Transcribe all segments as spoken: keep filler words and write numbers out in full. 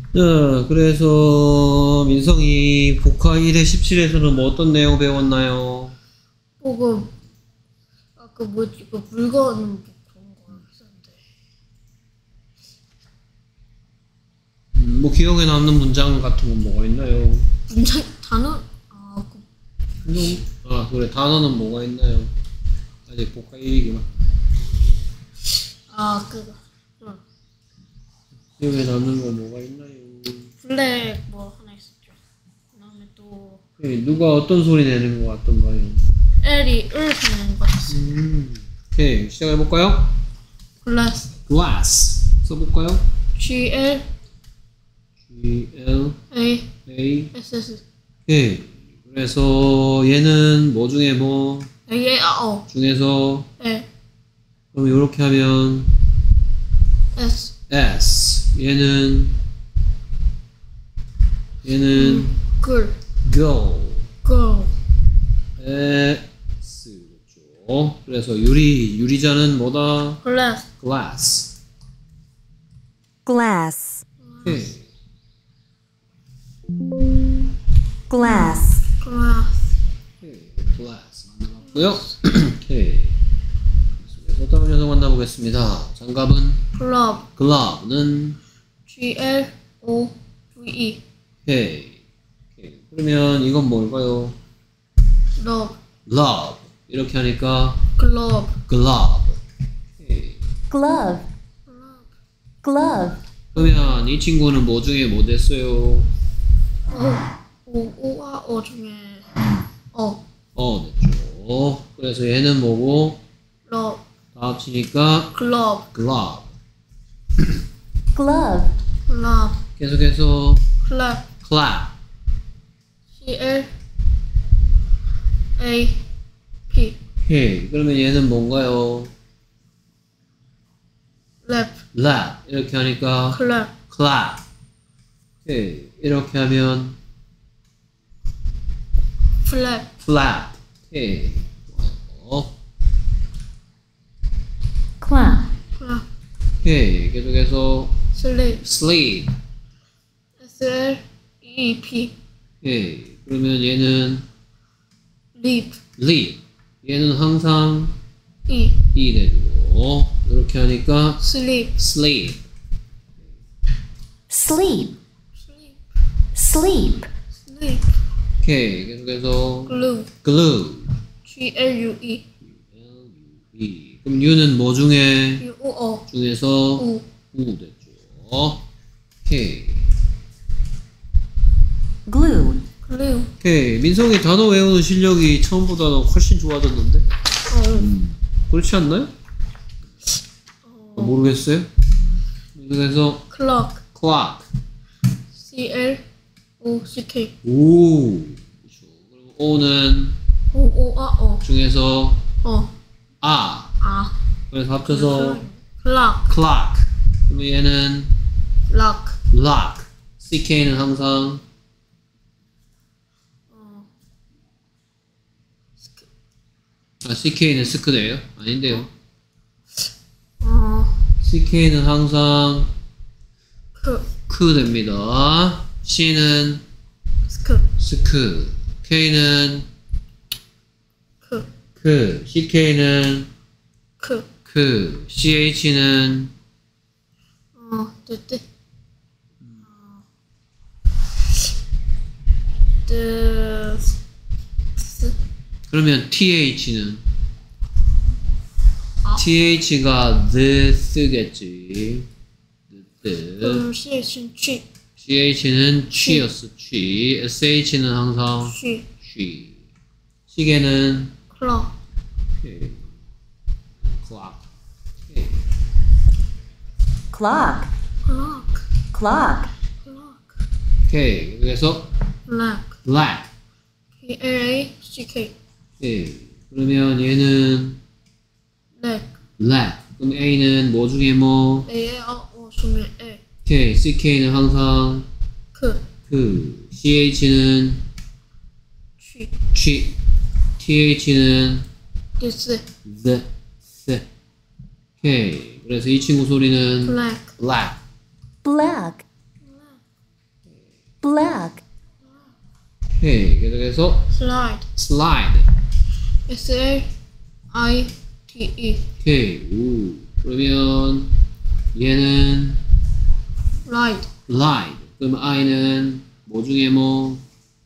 자, 그래서 민성이 복화 일회 십칠에서는 뭐 어떤 내용 배웠나요? 보고 아까 뭐지 그 물건 그런 거 있었는데. 음, 뭐 기억에 남는 문장 같은 건 뭐가 있나요? 문장 단어 아그 문장, 아 그래, 단어는 뭐가 있나요? 아직 복화 일이기만. 아 그거 응. 기억에 남는 거 뭐가 있나요? 블랙 뭐 하나 있었죠. 그다음에 또 네, 누가 어떤 소리 내는 것 같던가요? L이 을 하는 것 같았어. 음, 오케이, 시작해볼까요? glass glass 써볼까요? G L G L A A S S 오케이. 그래서 얘는 뭐 중에 뭐 A A A O 중에서 A 그럼 이렇게 하면 S S 얘는 얘는 girl girl girl S겠죠. 그래서 유리 유리자는 뭐다? glass glass. glass, 오케이. glass, glass 오케이. glass 만나봤고요. 오케이. 그래서 다음 녀석 만나보겠습니다. 장갑은 glove glove는 G L O V E 오케이. 오케이. 그러면 이건 뭘까요? glove glove 이렇게 하니까 glove glove. 오케이. glove, glove, 그러면 이 친구는 뭐 중에 뭐 됐어요? O O O와 O 중에 O 어 됐죠. 그래서 얘는 뭐고 glove 다 합치니까 glove glove. glove, glove 계속해서 clap clap. C L A P 오케이. 그러면 얘는 뭔가요? lap lap 이렇게 하니까 clap clap. 오케이. 이렇게 하면 flap flap. 오케이. 좋아요. clap, clap 오케이. 계속해서 sleep sleep. S L E P 오케이. 그러면 얘는 leap leap. 얘는 항상 E 이 되죠. 이렇게 하니까 sleep sleep. sleep, sleep sleep, sleep 오케이. 계속해서 glue glue. G L U E 이. 그럼 U는 뭐 중에 U O O 중에서 U 우 됐죠. 오케이. glue, glue 오케이. 민성이 단어 외우는 실력이 처음보다는 훨씬 좋아졌는데? 음. 그렇지 않나요? 아, 모르겠어요. 그래서 clock clock. C L O C K 오. 그렇죠. 그리고 O는 O O A O 중에서 어 아. 아 그래서 합쳐서 clock clock. 그러면 얘는 lock lock. ck는 항상 아, ck는 스크래요? 아닌데요. 어 ck는 항상 크 크 됩니다. c는 스크 스크. k는 크 크. ck는 크 크. ch는 어 뜨뜨 뜨 스 그러면 th는 아. th가 this겠지. this. 그럼 C H 취 ch는 취였어. 취. sh는 항상 취 취. 시계는 clock 오케이. clock. 오케이. clock, clock clock, clock 오케이. 그래서 black black. P L A C K 오케이. 그러면 얘는 black black. 그럼 A는 뭐 중에 뭐? A L O 중에 A 오케이. ck는 항상 크 그. ch는 취 취. th는 this the. the. 오케이. 그래서 이 친구 소리는 black black. black, Flag. 오케이. 계속해서 slide, slide. S L I D E, 오케이. 우. 그러면 얘는 ride, ride. 그럼 I는 뭐 중에 뭐?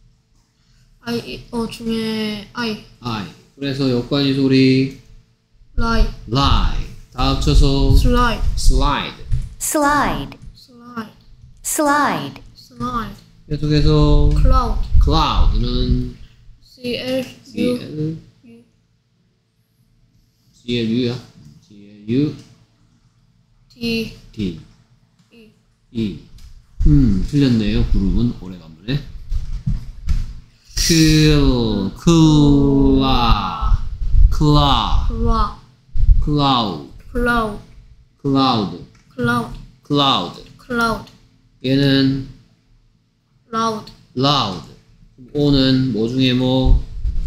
I 어 중에 I, I. 그래서 역관이 소리 lie, lie. 다 합쳐서 slide, slide. Slide. slide, Slide. slide, 계속해서 cloud, cloud는 C L C U, L U, C L U야. C L U D, D E, E. 음, 틀렸네요. 그룹은 오래간만에. 클, 클라, 클라, cloud, 클라우, cloud, 클라우드, cloud, 클라우드. cloud, 얘는 loud, loud. O는 뭐 중에 뭐?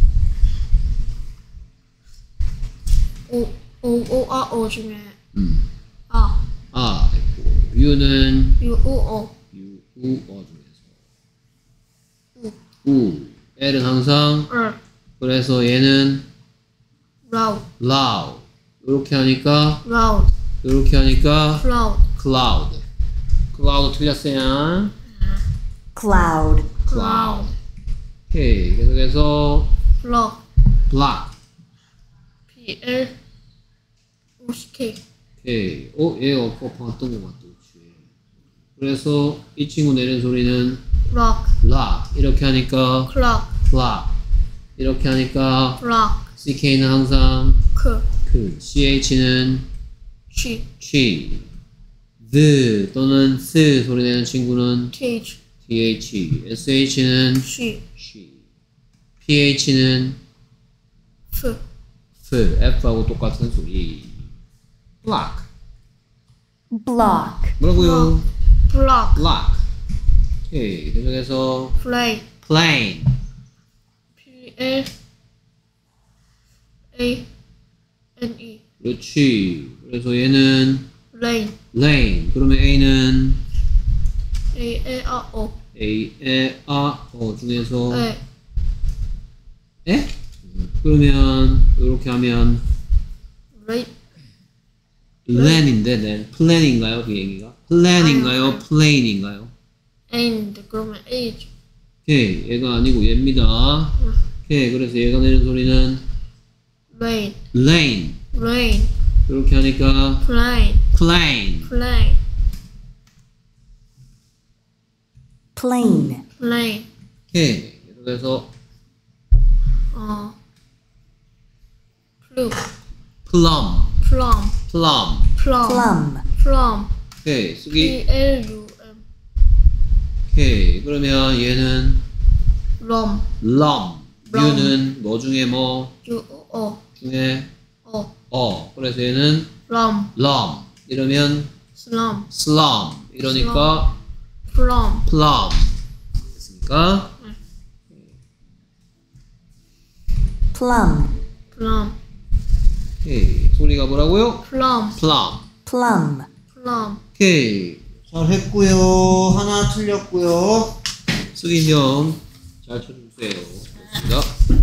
O, O, O, A, O 중에 음, A, 아, 됐고. U는 U, O, O, U, U, 어 중에서. U, U. L은 항상, R, 그래서 얘는 loud, loud. 이렇게 하니까, loud, 이렇게 하니까, cloud, cloud. cloud 틀렸어요. Cloud. cloud. 오케이. 계속해서, block, block. P, L, O, C, K, 오케이. 어, 얘가 아까 봤던 것 같아. 그치. 그래서 이 친구 내는 소리는 rock, lock. 이렇게 하니까 clock, clock. 이렇게 하니까 block, ck는 항상 K, 그 ch는 G, chi. the 또는 s 소리 내는 친구는 T, H, th. sh는 G, she. ph는 F, f. f하고 똑같은 소리. block. Block. 뭐라고요? block, block. 오케이. 계속해서 play, plane. P, L, A, N, E, 그렇지. 그래서 얘는 lane, lane. 그러면 A는 A, A, A, O, A, 에, 아, 어 중에서 A, 에? 그러면 이렇게 하면 rate, plan인데, 네. plan인가요? 그 얘기가? plan인가요? 아니요. plane인가요? and, 그러면 age, 오케이. 얘가 아니고 얘입니다. 오케이. 그래서 얘가 내는 소리는 rain, lane. rain, 이렇게 하니까 plane, plane. plane, Plane. plane, 오케이. 그래서 어, plum, plum. plum, plum. plum, Plum. plum, 오케이. 쓰기. P, L, U, M, 오케이. 그러면 얘는 rum, lump. Lump. U는 뭐 중에 뭐 U, O, O, 중에 O, 어. 그래서 얘는 rum, lump. 이러면 slum, slum. 이러니까 plum, plum. 됐습니까? Plum. plum, 오케이. 소리가 뭐라고요? plum, plum. Plum. plum, 오케이. 잘 했고요. 하나 틀렸고요. 쓰기 좀 잘 쳐주세요. 좋습니다.